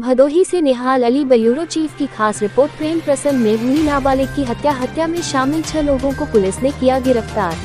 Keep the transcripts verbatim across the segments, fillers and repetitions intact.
भदोही से निहाल Ali bureau chief की खास रिपोर्ट। प्रेम प्रसंग में हुई नाबालिग की हत्या। हत्या में शामिल छह लोगों को पुलिस ने किया गिरफ्तार।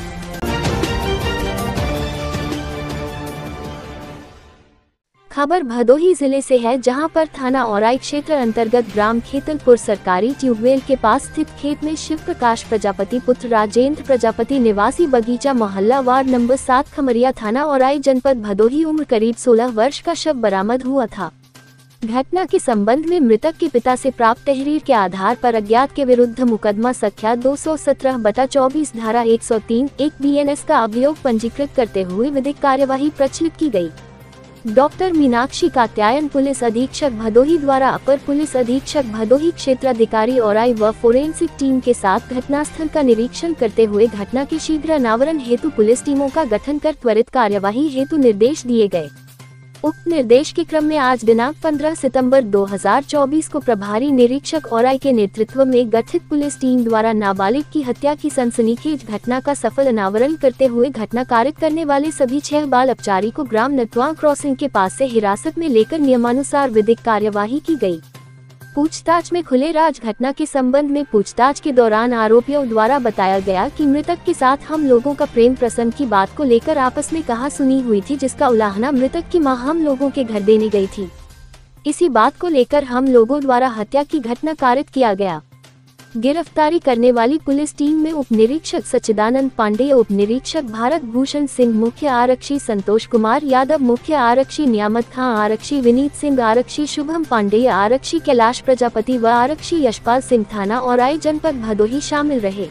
खबर भदोही जिले से है, जहां पर थाना औराई क्षेत्र अंतर्गत ग्राम खेतलपुर सरकारी ट्यूबवेल के पास स्थित खेत में शिव प्रकाश प्रजापति पुत्र राजेंद्र प्रजापति निवासी बगीचा मोहल्ला वार्ड नंबर सात खमरिया थाना औराई जनपद भदोही उम्र करीब सोलह वर्ष का शव बरामद हुआ था। घटना के संबंध में मृतक के पिता से प्राप्त तहरीर के आधार पर अज्ञात के विरुद्ध मुकदमा संख्या दो सौ सत्रह बटा चौबीस धारा एक सौ तीन एक बी एन एस का अभियोग पंजीकृत करते हुए विधिक कार्यवाही प्रचलित की गई। डॉक्टर मीनाक्षी कात्यायन पुलिस अधीक्षक भदोही द्वारा अपर पुलिस अधीक्षक भदोही क्षेत्राधिकारी औराई व फोरेंसिक टीम के साथ घटनास्थल का निरीक्षण करते हुए घटना के शीघ्र अनावरण हेतु पुलिस टीमों का गठन कर त्वरित कार्यवाही हेतु निर्देश दिए गए। उक्त निर्देश के क्रम में आज दिनांक पंद्रह सितंबर दो हज़ार चौबीस को प्रभारी निरीक्षक औराई के नेतृत्व में गठित पुलिस टीम द्वारा नाबालिग की हत्या की सनसनीखेज घटना का सफल अनावरण करते हुए घटना कारित करने वाले सभी छह बाल अपचारी को ग्राम नटवा क्रॉसिंग के पास से हिरासत में लेकर नियमानुसार विधिक कार्यवाही की गई। पूछताछ में खुले राज घटना के संबंध में पूछताछ के दौरान आरोपियों द्वारा बताया गया कि मृतक के साथ हम लोगों का प्रेम प्रसंग की बात को लेकर आपस में कहा सुनी हुई थी, जिसका उलाहना मृतक की मां हम लोगों के घर देने गई थी। इसी बात को लेकर हम लोगों द्वारा हत्या की घटना कारित किया गया। गिरफ्तारी करने वाली पुलिस टीम में उप निरीक्षक सच्चिदानंद पांडेय, उप निरीक्षक भारत भूषण सिंह, मुख्य आरक्षी संतोष कुमार यादव, मुख्य आरक्षी नियामत खां, आरक्षी विनीत सिंह, आरक्षी शुभम पांडेय, आरक्षी कैलाश प्रजापति व आरक्षी यशपाल सिंह थाना औराई जनपद भदोही शामिल रहे।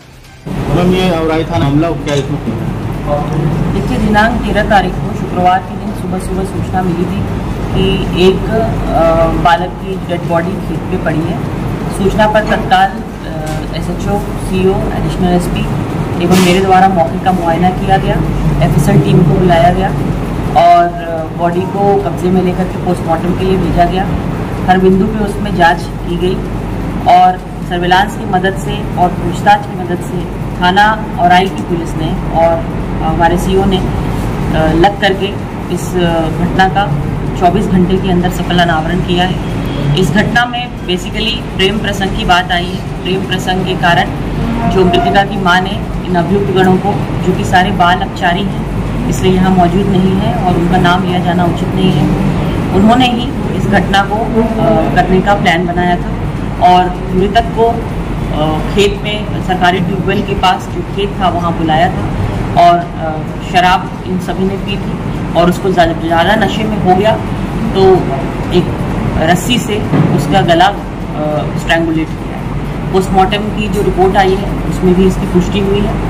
ये औराई थाना हमला क्या इसमें? देखिए, दिनांक तेरह तारीख को शुक्रवार के दिन सुबह सुबह सूचना मिली थी कि एक बालक की डेड बॉडी खेत पे पड़ी है। सूचना पर तत्काल एसएचओ, सीओ, एडिशनल एसपी एवं मेरे द्वारा मौके का मुआयना किया गया। एफएसएल टीम को बुलाया गया और बॉडी को कब्जे में लेकर के पोस्टमार्टम के लिए भेजा गया। हर बिंदु पे उसमें जांच की गई और सर्विलांस की मदद से और पूछताछ की मदद से थाना औराई की पुलिस ने और हमारे सीओ ने लग करके इस घटना का चौबीस घंटे के अंदर सफल अनावरण किया है। इस घटना में बेसिकली प्रेम प्रसंग की बात आई है। प्रेम प्रसंग के कारण जो मृतका की मां ने इन अभियुक्त गणों को, जो कि सारे बाल अपचारी हैं, इसलिए यहाँ मौजूद नहीं है और उनका नाम लिया जाना उचित नहीं है, उन्होंने ही इस घटना को करने का प्लान बनाया था और मृतक को खेत में सरकारी ट्यूबवेल के पास जो खेत था वहाँ बुलाया था और शराब इन सभी ने पी थी और उसको ज़्यादा नशे में हो गया तो एक रस्सी से उसका गला स्ट्रैंगुलेट किया है। पोस्टमार्टम की जो रिपोर्ट आई है उसमें भी इसकी पुष्टि हुई है।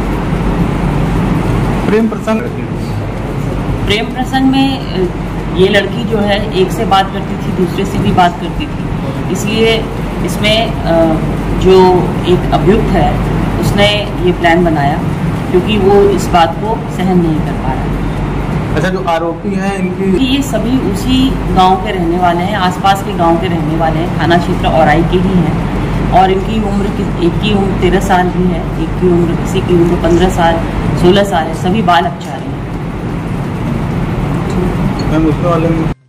प्रेम प्रसंग प्रेम प्रसंग में ये लड़की जो है एक से बात करती थी, दूसरे से भी बात करती थी, इसलिए इसमें जो एक अभियुक्त है उसने ये प्लान बनाया क्योंकि वो इस बात को सहन नहीं कर पा रहा है। अच्छा, जो आरोपी हैं इनकी ये सभी उसी गांव के रहने वाले हैं, आसपास के गांव के रहने वाले हैं, थाना क्षेत्र औराई के ही हैं और इनकी उम्र, एक की उम्र तेरह साल भी है, एक की उम्र किसी की उम्र पंद्रह साल सोलह साल है, सभी बाल अपचारी हैं। वाले